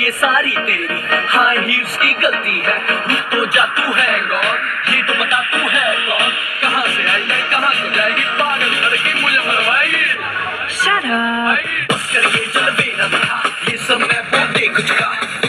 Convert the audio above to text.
ये सारी तेरी हाई हील्स की गलती है। तो जा तू है कौन, ये तो बता तू है कौन, कहाँ से आई है कहाँ को जाएगी, पागल लड़की मुझे मरवाएगी। Shut up. बस कर ये जलवे न दिखा, ये सब मैं बहुत देख चुका।